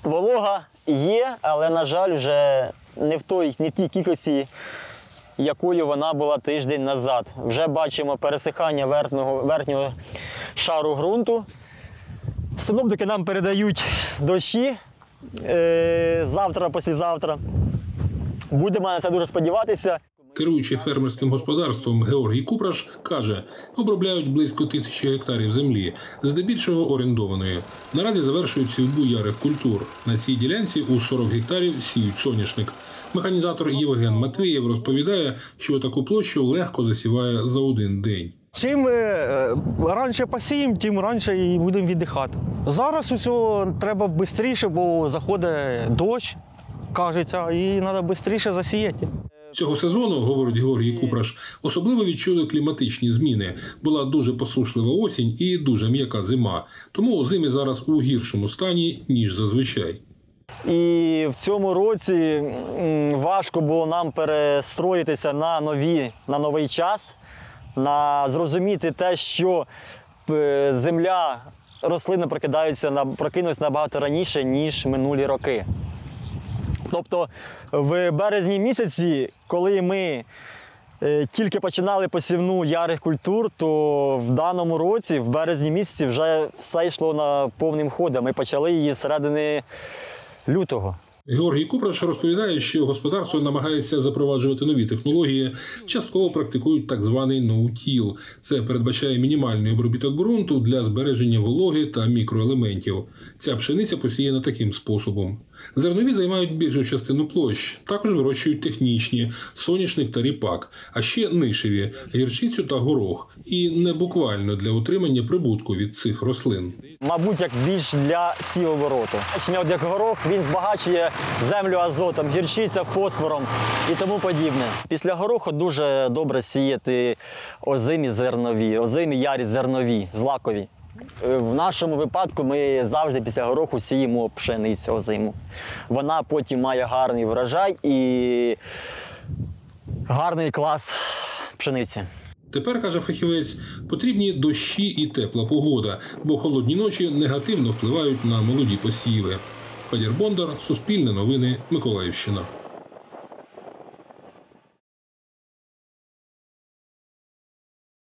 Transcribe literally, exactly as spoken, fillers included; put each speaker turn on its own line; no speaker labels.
Волога є, але, на жаль, вже не в той, не в тій кількості, якою вона була тиждень назад. Вже бачимо пересихання верхнього, верхнього шару ґрунту. Синоптики нам передають дощі е, завтра, післязавтра. Будемо на це дуже сподіватися.
Керуючий фермерським господарством Георгій Купраш каже, обробляють близько тисячі гектарів землі, здебільшого орендованої. Наразі завершують сівбу ярих культур. На цій ділянці у сорок гектарів сіють соняшник. Механізатор Євген Матвієв розповідає, що таку площу легко засіває за один день.
Чим раніше посіємо, тим раніше і будемо віддихати. Зараз усе треба швидше, бо заходить дощ, кажеться, і треба швидше засіяти.
Цього сезону, говорить Георгій Купраш, особливо відчули кліматичні зміни. Була дуже посушлива осінь і дуже м'яка зима. Тому озимі зараз у гіршому стані, ніж зазвичай.
І в цьому році важко було нам перестроїтися на нові, на новий час, на зрозуміти те, що земля, рослини прокидаються, прокинуться набагато раніше, ніж минулі роки. Тобто в березні місяці, коли ми тільки починали посівну ярих культур, то в даному році, в березні місяці, вже все йшло на повним ходом. Ми почали її з середини лютого.
Георгій Купраш розповідає, що господарство намагається запроваджувати нові технології, частково практикують так званий ноу-тіл. Це передбачає мінімальний обробіток ґрунту для збереження вологи та мікроелементів. Ця пшениця посіяна таким способом. Зернові займають більшу частину площ, також вирощують технічні – соняшник та ріпак, а ще нишеві – гірчицю та горох. І не буквально для отримання прибутку від цих рослин.
Мабуть, як більш для сівообороту. От як горох, він збагачує землю азотом, гірчиця фосфором і тому подібне. Після гороху дуже добре сіяти озимі зернові, озимі ярі зернові, злакові. В нашому випадку ми завжди після гороху сіємо пшеницю озиму. Вона потім має гарний врожай і гарний клас пшениці.
Тепер, каже фахівець, потрібні дощі і тепла погода, бо холодні ночі негативно впливають на молоді посіви. Федір Бондар, Суспільне новини, Миколаївщина.